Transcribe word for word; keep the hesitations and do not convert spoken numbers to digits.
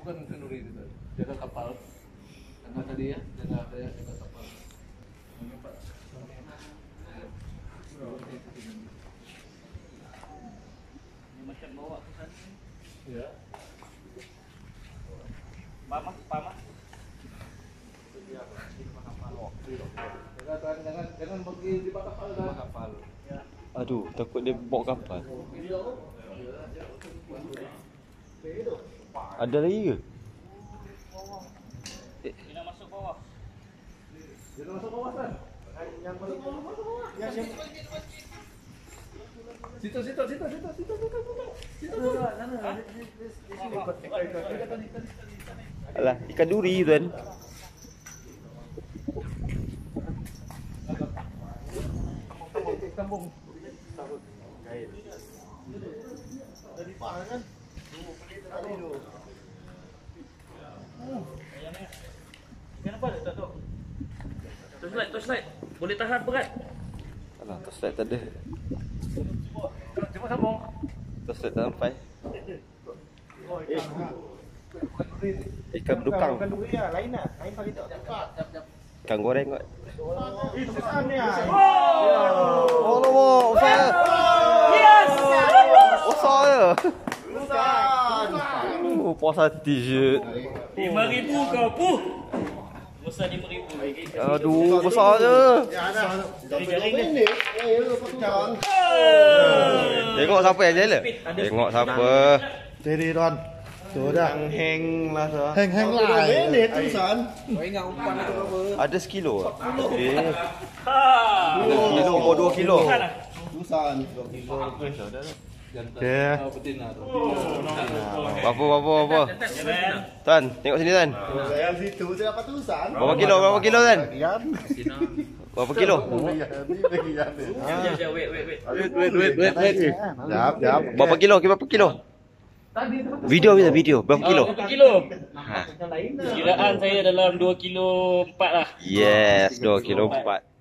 bukan kenduri itu. Jaga kapal. Jaga tadi ya, jaga saya jaga kapal. Ini Pak. Ini macam bawa ke sana. Ya. Pama, pama. Jangan jangan jangan pergi di bawah kapal dah. Kapal. Aduh, takut dia bawa kapal. Ada lagi ke? Dia nak masuk bawah. Dia nak masuk bawah kan? Yang masuk bawah, masuk bawah. Ya, siap. Situ, situ, situ, situ, situ, situ, situ. Situ, sana. Alah, ikan duri tu kan. Kampung. Dari mana kan? Kenapa tak tu? Torchlight, torchlight. Boleh tahan berat. Alah, toslet tak ada. Cuma sambung. Toslet tak sampai. Ikan Bukan, berukang. bukan duri lah, lain lah. Lain pakai tak. Ikan goreng kot. Itu sana ya. Oh, nombor. Besar. Yes! Besar je. Bukan. Oh, puas hati je. lima ribu kau puh. Besar lima ribu. Aduh, besar je. Ya, ada. Jaring dia. Ini. Eh, lu pecah. Tengok siapa yang jela. Tengok siapa. Jadi Ron. Tu dah. Heng lah tu. Hang-hang lah. Ini tulisan. Ada sekilo. Eh, Ha. dua kilo, oh dua kilo. Tulisan. Okey. Oh, betina tu. Berapa, berapa, berapa? Tan, tengok sini Tan. Saya situ saya dapat tulisan. Berapa kilo, berapa kilo Tan? Bagian. Berapa kilo? Ini bagian. Jap, jap, wait, wait, wait. Wait, wait, wait, wait, wait. Jap, jap. Berapa kilo? Berapa kilo? Video bisa video. Berapa kilo? Berapa kilo? Ha. Kiraan saya dalam dua kilo empat lah. Yes, dua kilo empat.